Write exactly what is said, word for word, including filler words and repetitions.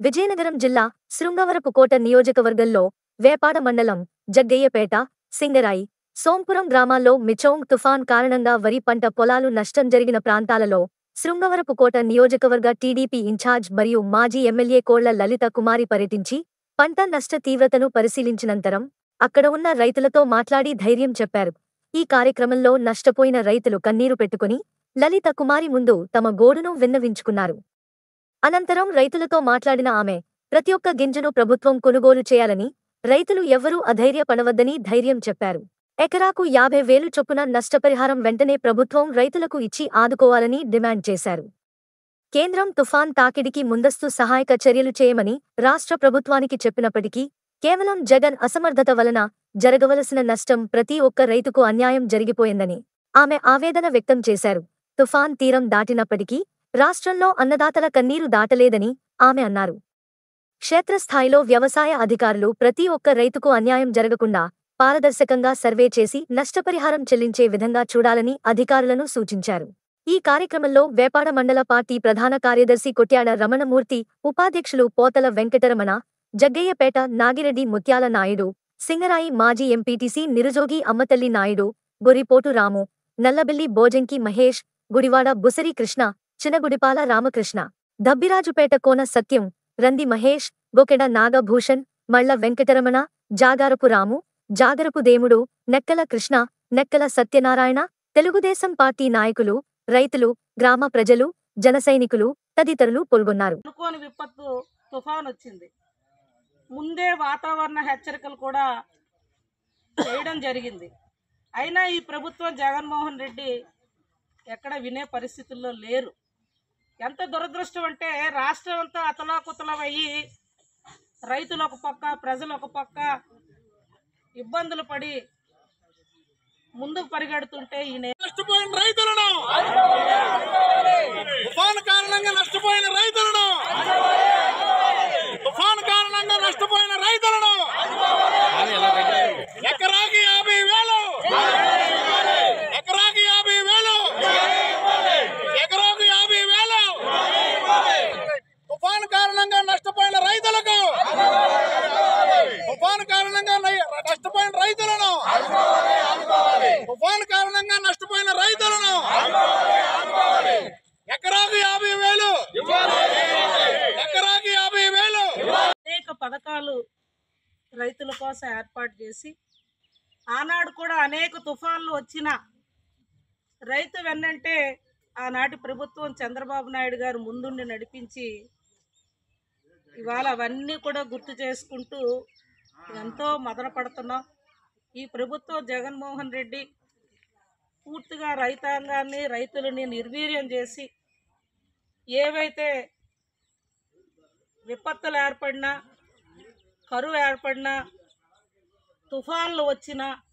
విజయనగరం జిల్లా శృంగవరపుకోట నియోజకవర్గంలో వేపాడ మండలం జగ్గయ్యపేట, సింగరాయి, సోంపురం గ్రామాల్లో మిచోంగ్ తుఫాన్ కారణంగా వరి పంట పొలాలు నష్టం జరిగిన ప్రాంతాలలో శృంగవరపుకోట నియోజకవర్గ టీడీపీ ఇన్ఛార్జ్ మరియు మాజీ ఎమ్మెల్యే కోళ్ల లలిత కుమారి పర్యటించి పంట నష్ట తీవ్రతను పరిశీలించినంతరం అక్కడ ఉన్న రైతులతో మాట్లాడి ధైర్యం చెప్పారు. ఈ కార్యక్రమంలో నష్టపోయిన రైతులు కన్నీరు పెట్టుకుని లలిత కుమారి ముందు తమ గోడును విన్నవించుకున్నారు. అనంతరం రైతులతో మాట్లాడిన ఆమె ప్రతి ఒక్క గింజను ప్రభుత్వం కొనుగోలు చేయాలని, రైతులు ఎవ్వరూ అధైర్యపడవద్దని ధైర్యం చెప్పారు. ఎకరాకు యాభై వేలు చొప్పున నష్టపరిహారం వెంటనే ప్రభుత్వం రైతులకు ఇచ్చి ఆదుకోవాలని డిమాండ్ చేశారు. కేంద్రం తుఫాన్ తాకిడికి ముందస్తు సహాయక చర్యలు చేయమని రాష్ట్ర ప్రభుత్వానికి చెప్పినప్పటికీ కేవలం జగన్ అసమర్థత వలన జరగవలసిన నష్టం ప్రతి ఒక్క రైతుకు అన్యాయం జరిగిపోయిందని ఆమె ఆవేదన వ్యక్తం చేశారు. తుఫాన్ తీరం దాటినప్పటికీ రాష్ట్రంలో అన్నదాతల కన్నీరు దాటలేదని ఆమె అన్నారు. క్షేత్రస్థాయిలో వ్యవసాయ అధికారులు ప్రతి ఒక్క రైతుకు అన్యాయం జరగకుండా పారదర్శకంగా సర్వే చేసి నష్టపరిహారం చెల్లించే విధంగా చూడాలని అధికారులను సూచించారు. ఈ కార్యక్రమంలో వేపాడ మండల పార్టీ ప్రధాన కార్యదర్శి కొట్యాడ రమణమూర్తి, ఉపాధ్యక్షులు పోతల వెంకటరమణ, జగ్గయ్యపేట నాగిరెడ్డి ముత్యాల నాయుడు, సింగరాయి మాజీ ఎంపీటీసీ నిరుజోగి అమ్మతల్లి నాయుడు, గొరిపోటు రాము, నల్లబెల్లి బోజంకి మహేష్, గుడివాడ బుసరి కృష్ణ, చినగుడిపాల రామకృష్ణ, దబ్బిరాజుపేట కోన సత్యం, రంది మహేష్, గొకెడ నాగభూషణ్, మళ్ల వెంకటరమణ, జాగారపు రాము, జాగరపు దేముడు, నెక్కల కృష్ణ, నెక్కల సత్యనారాయణ, తెలుగుదేశం పార్టీ నాయకులు, రైతులు, గ్రామ ప్రజలు, జనసైనికులు తదితరులు పాల్గొన్నారు. అనుకోని విపత్తు తుఫాన్ వచ్చింది. ముందే వాతావరణ హెచ్చరికలు కూడా చేయడం జరిగింది. అయినా ఈ ప్రభుత్వం జగన్మోహన్ రెడ్డి ఎక్కడ వినే పరిస్థితుల్లో లేరు. ఎంత దురదృష్టం అంటే రాష్ట్రం అంతా అతలాకుతలమయ్యి రైతులు ఒక పక్క, ప్రజలు ఒక పక్క ఇబ్బందులు పడి ముందుకు పరిగెడుతుంటే ఈయన నష్టపోయిన రైతులను తుఫాను కారణంగా నష్టపోయిన రైతులను తుఫాను కారణంగా నష్టపోయిన రైతులను ఎకరాకి యాభై వేలు ఎకరాకి యాభై వేలు ఎకరాకు యాభై వేలు తుఫాను కారణంగా నష్టపోయిన రైతులకు తుఫాను కారణంగా నష్టపోయిన రైతులను తుఫాను కారణంగా నష్టపోయిన రైతులను ఎకరాకు యాభై వేలు ఎకరాకు యాభై వేలు అనేక పథకాలు రైతుల కోసం ఏర్పాటు చేసి ఆనాడు కూడా అనేక తుఫాన్లు వచ్చిన రైతు వెన్నంటే ఆనాటి ప్రభుత్వం చంద్రబాబు నాయుడు గారు ముందుండి నడిపించి ఇవాళ అవన్నీ కూడా గుర్తు చేసుకుంటూ ఎంతో మదన పడుతున్నాం. ఈ ప్రభుత్వం జగన్మోహన్ రెడ్డి పూర్తిగా రైతాంగాన్ని, రైతులని నిర్వీర్యం చేసి ఏవైతే విపత్తులు ఏర్పడినా, కరువు ఏర్పడినా, తుఫాన్లు వచ్చినా